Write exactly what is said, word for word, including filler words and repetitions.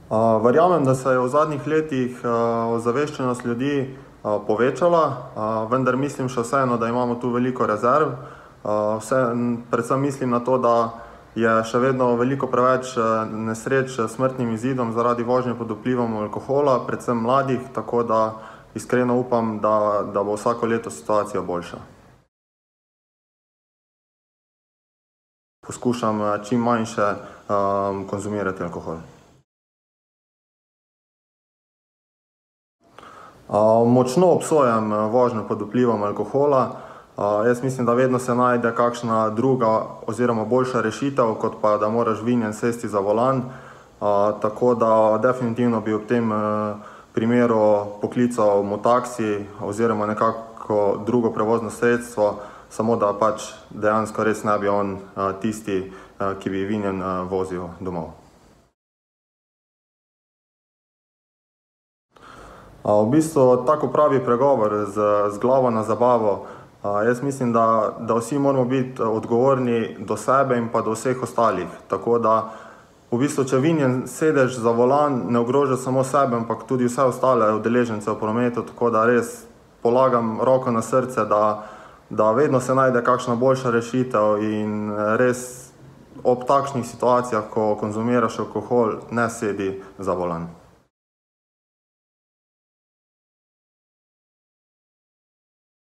Verjamem, da se je v zadnjih letih ozaveščenost ljudi povečala, vendar mislim še vseeno, da imamo tu veliko rezerv. Predvsem mislim na to, da je še vedno veliko preveč nesreč s smrtnim izidom zaradi vožnje pod vplivom alkohola, predvsem mladih, tako da iskreno upam, da, da bo vsako leto situacija boljša. Poskušam čim manjše um, konzumirati alkohol. Uh, močno obsojam vožnjo pod vplivom alkohola. Uh, jaz mislim, da vedno se najde kakšna druga oziroma boljša rešitev, kot pa da moraš vinjen sesti za volan. Uh, tako da definitivno bi ob tem uh, primeru poklical motaksi oziroma nekako drugo prevozno sredstvo, samo da pač dejansko res ne bi on uh, tisti, uh, ki bi vinjen uh, vozil domov. Uh, v bistvu tako pravi pregovor z, z glavo na zabavo. Uh, jaz mislim, da, da vsi moramo biti odgovorni do sebe in pa do vseh ostalih. Tako da v bistvu, če vinjen sedeš za volan, ne ogroža samo sebe, ampak tudi vse ostale udeležence v prometu, tako da res polagam roko na srce, da, da vedno se najde kakšna boljša rešitev in res ob takšnih situacijah, ko konzumiraš alkohol, ne sedi za volan.